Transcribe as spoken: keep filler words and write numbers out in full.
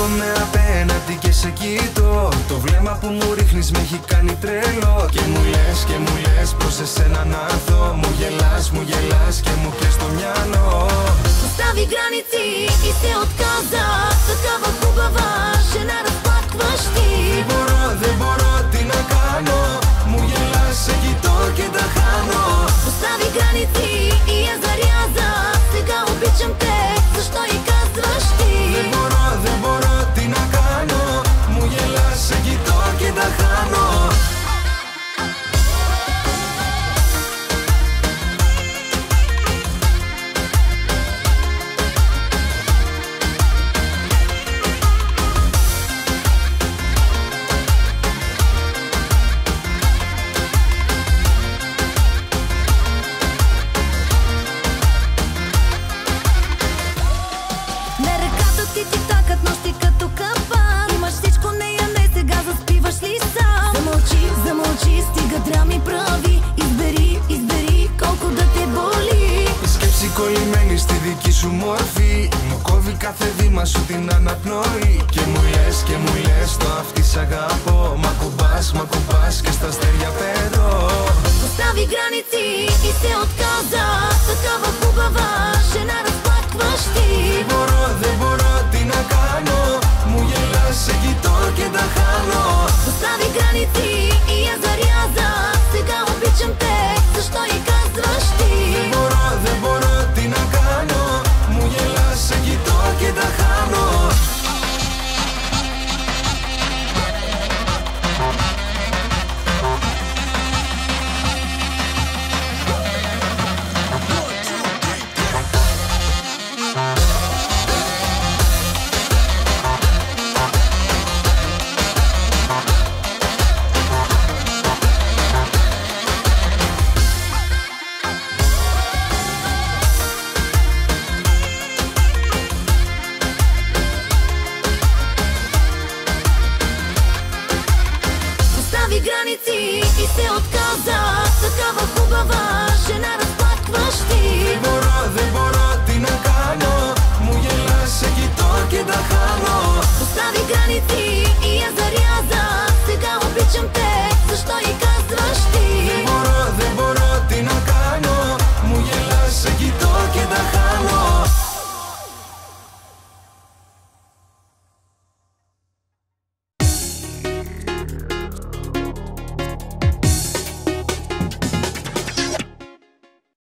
Στέκομαι απέναντι και σε κοιτώ. Το βλέμμα που μου ρίχνεις με έχει κάνει τρελό. Και μου λες και μου λες προς εσένα να έρθω. Μου γελάς, μου γελάς και μου πιες το μυαλό. Постави граници и се отказа. Такава хубава жена разплакваш ти. Δεν μπορώ, δεν μπορώ, τι να κάνω. Μου γελάς, σε κοιτώ και τα χάνω. Постави граници и я заряза. Сега обичам те, защо и казваш ти. Δεν μπορώ, δεν μπορώ, τι να κάνω. Μου γελάς, σε κοιτώ και τα χάνω. Κολλημένη στη δική σου μορφή, μου κόβει κάθε βήμα σου την αναπνοή. Και μου λες και μου λες το αυτή σ' αγαπώ. Μ' ακουμπάς, μ' ακουμπάς και στα αστέρια πετώ. Постави граници и се отказа. Такава хубава жена разплакваш ти. Δεν μπορώ, δεν μπορώ, τι να κάνω. Μου γελάς, σε κοιτώ και τα χάνω. Постави граници и я заряза. Сега обичам те, защо и казваш ти. Δεν μπορώ, δεν μπορώ, τι να κάνω. Μου γελάς, σε κοιτώ και τα χάνω. Граници и се отказа. Такава хубава жена разплакваш ти. Δεν μπορώ, δεν μπορώ, τι να κάνω. Μου γελάς, σε κοιτώ και τα χάνω. Постави граници и я заряза. Сега обичам те, защо и казваш ти. Δεν μπορώ,